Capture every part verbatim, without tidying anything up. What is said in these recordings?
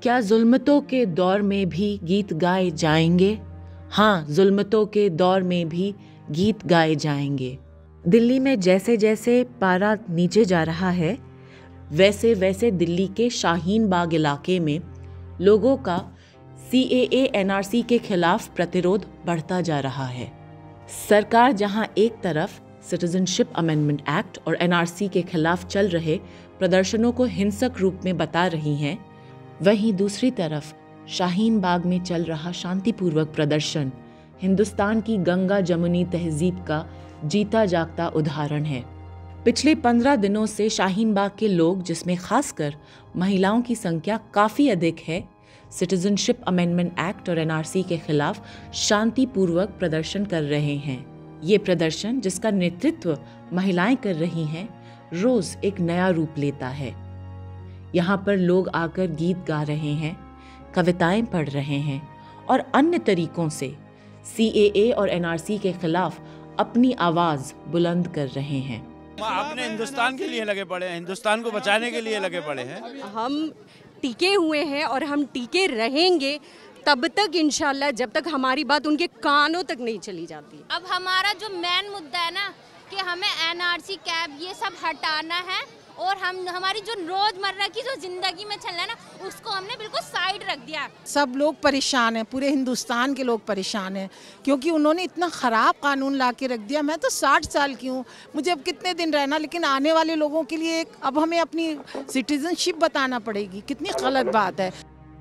क्या जुल्मतों के दौर में भी गीत गाए जाएंगे? हाँ, जुल्मतों के दौर में भी गीत गाए जाएंगे। दिल्ली में जैसे जैसे पारा नीचे जा रहा है, वैसे वैसे दिल्ली के शाहीन बाग इलाके में लोगों का सी ए ए एन आर सी के खिलाफ प्रतिरोध बढ़ता जा रहा है। सरकार जहां एक तरफ सिटीजनशिप अमेंडमेंट एक्ट और एन आर सी के खिलाफ चल रहे प्रदर्शनों को हिंसक रूप में बता रही हैं, वहीं दूसरी तरफ शाहीन बाग में चल रहा शांतिपूर्वक प्रदर्शन हिंदुस्तान की गंगा जमुनी तहजीब का जीता जागता उदाहरण है। पिछले पंद्रह दिनों से शाहीन बाग के लोग, जिसमें खासकर महिलाओं की संख्या काफ़ी अधिक है, सिटीजनशिप अमेंडमेंट एक्ट और एन आर सी के खिलाफ शांतिपूर्वक प्रदर्शन कर रहे हैं। ये प्रदर्शन, जिसका नेतृत्व महिलाएं कर रही हैं, रोज एक नया रूप लेता है। यहाँ पर लोग आकर गीत गा रहे हैं, कविताएं पढ़ रहे हैं और अन्य तरीकों से सी ए ए और एन आर सी के खिलाफ अपनी आवाज बुलंद कर रहे हैं। अपने हिंदुस्तान के लिए लगे पड़े हैं, हिंदुस्तान को बचाने के लिए लगे पड़े हैं। हम टिके हुए हैं और हम टिके रहेंगे तब तक, इंशाल्लाह, जब तक हमारी बात उनके कानों तक नहीं चली जाती। अब हमारा जो मेन मुद्दा है ना कि हमें एन आर सी कैब ये सब हटाना है और हम हमारी जो रोजमर्रा की जो जिंदगी में चल रहा है ना, उसको हमने बिल्कुल साइड रख दिया। सब लोग परेशान हैं, पूरे हिंदुस्तान के लोग परेशान हैं, क्योंकि उन्होंने इतना ख़राब कानून ला के रख दिया। मैं तो साठ साल की हूँ, मुझे अब कितने दिन रहना, लेकिन आने वाले लोगों के लिए एक अब हमें अपनी सिटीजनशिप बताना पड़ेगी। कितनी गलत बात है।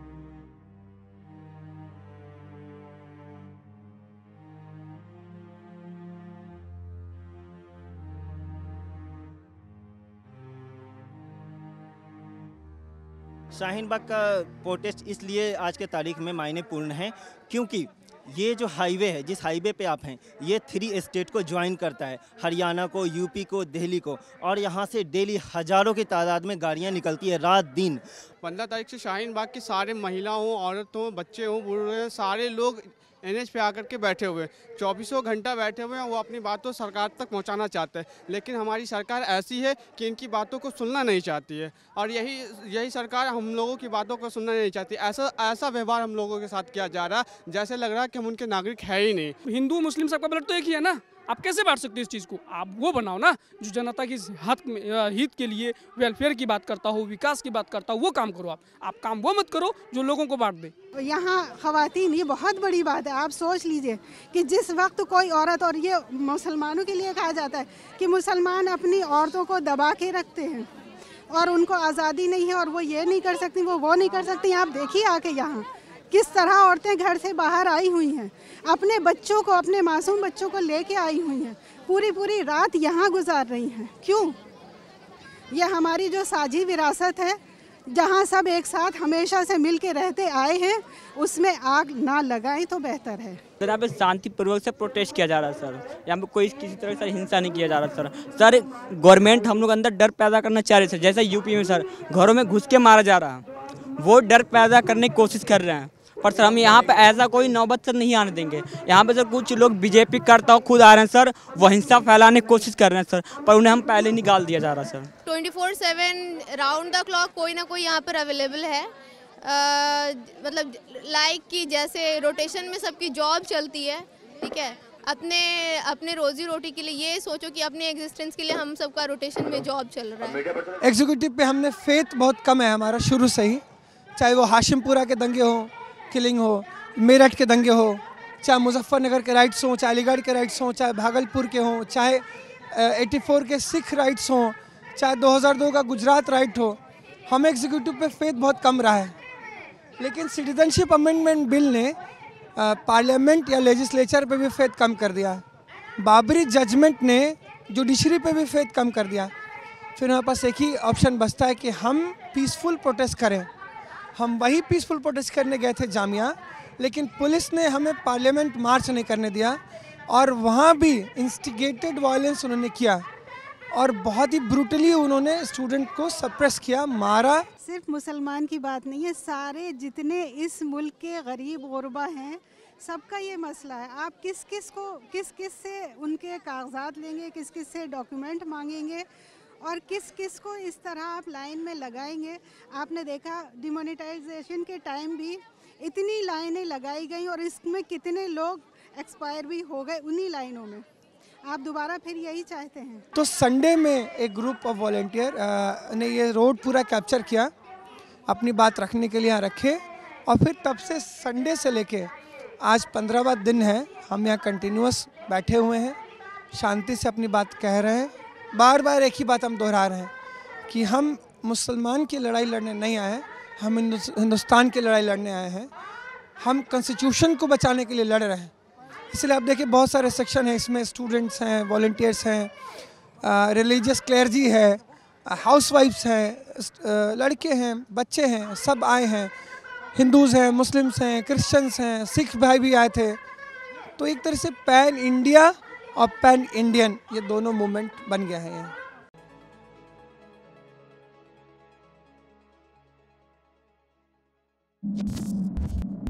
शाहीन बाग का प्रोटेस्ट इसलिए आज के तारीख में मायने पूर्ण है क्योंकि ये जो हाईवे है, जिस हाईवे पे आप हैं, ये थ्री स्टेट को ज्वाइन करता है, हरियाणा को, यू पी को, दिल्ली को, और यहाँ से डेली हज़ारों की तादाद में गाड़ियाँ निकलती है रात दिन। पंद्रह तारीख से शाहीन बाग के सारे महिलाओं, औरतों, बच्चे हों, बूढ़े, सारे लोग एन एच पे आकर के बैठे हुए, चौबीसों घंटा बैठे हुए हैं। वो अपनी बातों सरकार तक पहुंचाना चाहते हैं, लेकिन हमारी सरकार ऐसी है कि इनकी बातों को सुनना नहीं चाहती है, और यही यही सरकार हम लोगों की बातों को सुनना नहीं चाहती। ऐसा ऐसा व्यवहार हम लोगों के साथ किया जा रहा है जैसे लग रहा है कि हम उनके नागरिक है ही नहीं। हिंदू मुस्लिम सबका ब्लड तो एक ही है ना, आप कैसे बांट सकते हो इस चीज़ को? आप वो बनाओ ना जो जनता की हित में हित के लिए, वेलफेयर की बात करता हो, विकास की बात करता हो, वो काम करो। आप आप काम वो मत करो जो लोगों को बांट दे। यहाँ ख़वातीन, ये बहुत बड़ी बात है। आप सोच लीजिए कि जिस वक्त कोई औरत, और ये मुसलमानों के लिए कहा जाता है कि मुसलमान अपनी औरतों को दबा के रखते हैं और उनको आज़ादी नहीं है, और वो ये नहीं कर सकती, वो वो नहीं कर सकती। आप देखिए आके यहाँ किस तरह औरतें घर से बाहर आई हुई हैं, अपने बच्चों को, अपने मासूम बच्चों को लेके आई हुई हैं, पूरी पूरी रात यहाँ गुजार रही हैं। क्यों? यह हमारी जो साझी विरासत है, जहाँ सब एक साथ हमेशा से मिल के रहते आए हैं, उसमें आग ना लगाएं तो बेहतर है। सर, यहाँ पे शांतिपूर्वक से प्रोटेस्ट किया जा रहा है सर। यहाँ पे कोई किसी तरह से हिंसा नहीं किया जा रहा सर। सर, गवर्नमेंट हम लोग अंदर डर पैदा करना चाह रहे सर। जैसे यू पी में सर घरों में घुस के मारा जा रहा है, वो डर पैदा करने की कोशिश कर रहे हैं। पर सर हम यहाँ पे ऐसा कोई नौबत सर नहीं आने देंगे। यहाँ पे सर कुछ लोग बी जे पी करता हो खुद आ रहे हैं सर, वो हिंसा फैलाने की कोशिश कर रहे हैं सर, पर उन्हें हम पहले निकाल दिया जा रहा है sir. Twenty four seven round the clock कोई ना कोई यहाँ पर अवेलेबल है। आ, मतलब लाइक की जैसे रोटेशन में सबकी जॉब चलती है, ठीक है। अपने अपने रोजी रोटी के लिए ये सोचो कि अपने एग्जिस्टेंस के लिए हम सबका रोटेशन में जॉब चल रहा है। एग्जीक्यूटिव पे हमने फेथ बहुत कम है हमारा शुरू से ही, चाहे वो हाशिमपुरा के दंगे हो, किलिंग हो, मेरठ के दंगे हो, चाहे मुजफ्फरनगर के राइट्स हों, चाहे अलीगढ़ के राइट्स हों, चाहे भागलपुर के हों, चाहे चौरासी के सिख राइट्स हों, चाहे दो हज़ार दो का गुजरात राइट हो। हमें एग्जीक्यूटिव पे फेथ बहुत कम रहा है, लेकिन सिटीजनशिप अमेंडमेंट बिल ने पार्लियामेंट या लेजिस्लेचर पे भी फेथ कम कर दिया। बाबरी जजमेंट ने जुडिशरी पे भी फेथ कम कर दिया। फिर हमारे पास एक ही ऑप्शन बचता है कि हम पीसफुल प्रोटेस्ट करें। हम वही पीसफुल प्रोटेस्ट करने गए थे जामिया, लेकिन पुलिस ने हमें पार्लियामेंट मार्च नहीं करने दिया, और वहाँ भी इंस्टिगेटेड वायलेंस उन्होंने किया, और बहुत ही ब्रूटली उन्होंने स्टूडेंट को सप्रेस किया, मारा। सिर्फ मुसलमान की बात नहीं है, सारे जितने इस मुल्क के गरीब गुरबा हैं, सबका ये मसला है। आप किस किस को किस किस से उनके कागजात लेंगे, किस किस से डॉक्यूमेंट मांगेंगे, और किस किस को इस तरह आप लाइन में लगाएंगे। आपने देखा डिमोनेटाइजेशन के टाइम भी इतनी लाइनें लगाई गई और इसमें कितने लोग एक्सपायर भी हो गए उन्हीं लाइनों में। आप दोबारा फिर यही चाहते हैं? तो संडे में एक ग्रुप ऑफ वॉलंटियर ने ये रोड पूरा कैप्चर किया, अपनी बात रखने के लिए यहाँ रखे, और फिर तब से संडे से लेके आज पंद्रहवां दिन है, हम यहाँ कंटिन्यूस बैठे हुए हैं, शांति से अपनी बात कह रहे हैं। बार बार एक ही बात हम दोहरा रहे हैं कि हम मुसलमान की लड़ाई लड़ने नहीं आए हैं, हम हिंदुस्तान की लड़ाई लड़ने आए हैं। हम कॉन्स्टिट्यूशन को बचाने के लिए लड़ रहे हैं। इसलिए आप देखिए बहुत सारे सेक्शन हैं, इसमें स्टूडेंट्स हैं, वॉलंटियर्स हैं, रिलीजियस क्लेयर्जी है, हाउसवाइफ्स हैं, लड़के हैं, बच्चे हैं, सब आए हैं। हिंदूज़ हैं, मुस्लिम्स हैं, क्रिश्चियंस हैं, सिख भाई भी आए थे। तो एक तरह से पैन इंडिया और पैन इंडियन ये दोनों मूवमेंट बन गया है यहाँ। you